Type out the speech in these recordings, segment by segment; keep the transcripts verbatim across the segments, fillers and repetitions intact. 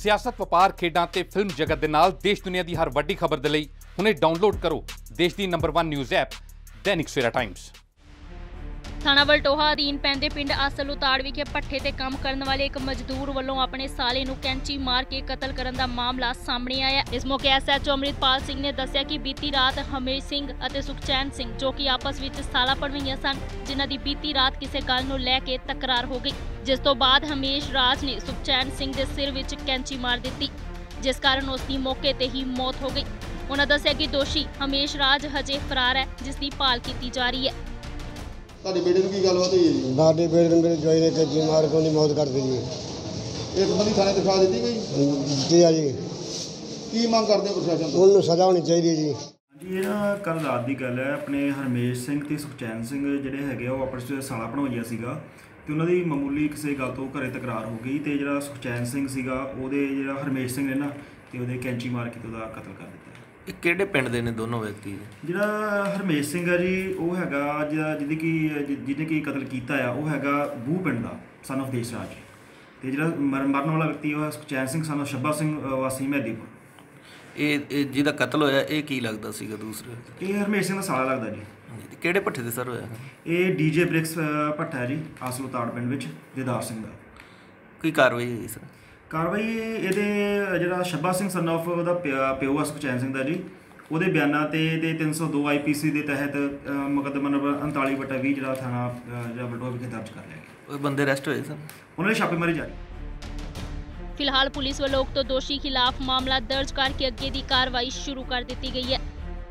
सियासत, वपार, खेडां ते फिल्म जगत दे नाल देश दुनिया की हर वड्डी खबर दे लई हुणे डाउनलोड करो देश की number one news app Dainik Savera times. थाना वलटोहा अधीन पैंदे पिंड आसल उताड़ विखे भट्ठे ते काम करने वाले एक मजदूर वालों अपने साले नूं कैंची मार के कतल करन दा मामला सामने आया। इस मौके S H O Amritpal Singh ने दस्सिया कि बीती रात हमेश सिंह अते सुखचैन सिंह जो कि आपस विच साला भणवईयां सन, जिन्हां दी बीती रात किसी गल नूं लै के तकरार हो गई, जिस तो बाद हमेश राज ने सुखचैन सिंह दे सिर विच कैंची मार दित्ती, जिस कारण उसकी मौके ते ही मौत हो गई। उन्हां दस्सिया कि दोषी हमेश राज हजे फरार है, जिसकी भाल की जा रही है। ਤੁਹਾਡੇ ਬੇਟੇ ਨੂੰ ਕੀ ਗੱਲਬਾਤ ਹੋਈ ਹੈ ਜੀ? ਸਾਡੇ ਬੇਟੇ ਨੂੰ ਮੇਰੇ ਜਵਾਈ ਨੇ ਕੈਂਚੀ ਮਾਰ ਕੇ ਉਹਦੀ ਮੌਤ ਕਰ ਦਿੱਤੀ ਜੀ। ਇੱਕ ਬੰਦੀ ਥਾਣੇ ਦਿਖਾ ਦਿੱਤੀ ਗਈ ਦਿੱਤੀ ਆ ਜੀ। ਕੀ ਮੰਗ ਕਰਦੇ ਹੋ ਪ੍ਰਸ਼ਾਸਨ ਤੋਂ? ਉਹਨੂੰ ਸਜ਼ਾ ਹੋਣੀ ਚਾਹੀਦੀ ਹੈ ਜੀ। ਜੀ ਇਹ ਨਾ ਕੱਲ ਰਾਤ ਦੀ ਗੱਲ ਹੈ। ਆਪਣੇ ਹਰਮੇਸ਼ ਸਿੰਘ ਤੇ ਸੁਖਚੈਨ ਸਿੰਘ ਜਿਹੜੇ ਹੈਗੇ ਉਹ ਆਪਸ ਵਿੱਚ ਸਾਲਾ ਭਣਵਈਆ ਸੀਗਾ ਤੇ ਉਹਨਾਂ ਦੀ ਮਾਮੂਲੀ ਕਿਸੇ ਗੱਲ ਤੋਂ ਘਰੇ ਤਕਰਾਰ ਹੋ ਗਈ ਤੇ ਜਿਹੜਾ ਸੁਖਚੈਨ ਸਿੰਘ ਸੀਗਾ ਉਹਦੇ ਜਿਹੜਾ ਹਰਮੇਸ਼ ਸਿੰਘ ਨੇ ਨਾ ਤੇ ਉਹਦੇ ਕੈਂਚੀ ਮਾਰ ਕੇ ਉਹਦਾ ਕਤਲ ਕਰ ਦਿੱਤਾ। ਇਹ ਕਿਹੜੇ ਪਿੰਡ ਦੇ ਨੇ ਦੋਨੋਂ ਵਿਅਕਤੀ? ਜਿਹੜਾ ਹਰਮੇਸ਼ ਸਿੰਘ ਹੈ ਜੀ ਉਹ ਹੈਗਾ ਜਿਹੜਾ ਜਿਹਦੀ ਕੀ ਜਿਹਨੇ ਕੀ ਕਤਲ ਕੀਤਾ ਆ ਉਹ ਹੈਗਾ ਬੂਹ ਪਿੰਡ ਦਾ ਸਨ ਆਫ ਦੇਸ਼ ਰਾਜ, ਤੇ ਜਿਹੜਾ ਮਰਨ ਮਰਨ ਵਾਲਾ ਵਿਅਕਤੀ ਉਹ ਸੁਖਚੈਨ ਸਿੰਘ ਸਨ ਆਫ ਸ਼ੱਬਾ ਸਿੰਘ ਵਾਸੀ ਮਹਿਦੀਪੁਰ। ਇਹ ਇਹ ਜਿਹਦਾ ਕਤਲ ਹੋਇਆ ਇਹ ਕੀ ਲੱਗਦਾ ਸੀਗਾ ਦੂਸਰੇ? ਇਹ ਹਰਮੇਸ਼ ਸਿੰਘ ਦਾ ਸਾਲਾ ਲੱਗਦਾ ਜੀ। ਕਿਹੜੇ ਭੱਠੇ ਤੇ ਸਰ ਹੋਇਆ? ਇਹ ਡੀਜੇ ਬ੍ਰਿਕਸ ਭੱਠਾ ਹੈ ਜੀ ਆਸਲੋ ਤਾੜ ਪਿੰਡ ਵਿੱਚ ਦਿਦਾਰ ਸਿੰਘ ਦਾ। ਕੋਈ ਕਾਰਵਾਈ ਹੋਈ ਸਰ? ਕਾਰਵਾਈ ਇਹਦੇ ਜਿਹੜਾ ਸ਼ੱਬਾ ਸਿੰਘ ਸਨ ਆਫ ਉਹਦਾ ਪਿਓ ਆ ਸੁਖਚੈਨ ਸਿੰਘ ਦਾ ਜੀ, ਉਹਦੇ ਬਿਆਨਾਂ ਤੇ ਇਹਦੇ ਤਿੰਨ ਸੌ ਦੋ ਆਈ ਪੀ ਸੀ ਦੇ ਤਹਿਤ ਮੁਕੱਦਮਾ ਨੰਬਰ ਉਨਤਾਲੀ ਬਟਾ ਵੀਹ ਜਿਹੜਾ ਥਾਣਾ ਜਿਹੜਾ ਵਲਟੋਹਾ ਵਿਖੇ ਦਰਜ ਕਰ ਲਿਆ ਗਿਆ। ਉਹ ਬੰਦੇ ਅਰੈਸਟ ਹੋਏ ਸਰ? ਉਹਨਾਂ ਦੀ ਛਾਪੇਮਾਰੀ ਜਾਰੀ। फिलहाल पुलिस वालों उक्त दोषी खिलाफ मामला दर्ज करके अगे की कार्रवाई शुरू कर दी गई है।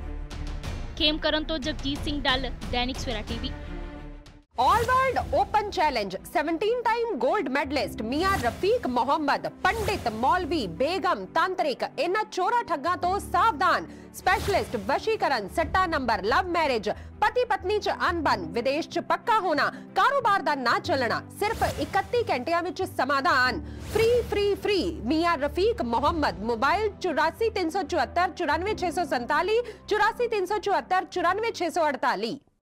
खेमकरन तो Jagjit Singh Dal, Dainik Savera TV. All world open challenge seventeen time gold medalist Miyan Rafiq Mohammad, पंडित, मौलवी, बेगम, तांत्रिक इन्हां चोरा ठग्गां तो सावधान। स्पेशलिस्ट वशीकरण, सट्टा नंबर, लव मैरिज, पति पत्नी च अनबन, विदेश च पक्का होना, कारोबार दा ना चलना, सिर्फ इकत्ती घंटिया विच समाधान। Free free free Miyan Rafiq Mohammad. Mobile चौरासी तीन सौ चौहत्तर चौरानवे छे सौ संताली, चौरासी तीन सौ चौहत्तर चौरानवे छे सौ अड़ताली।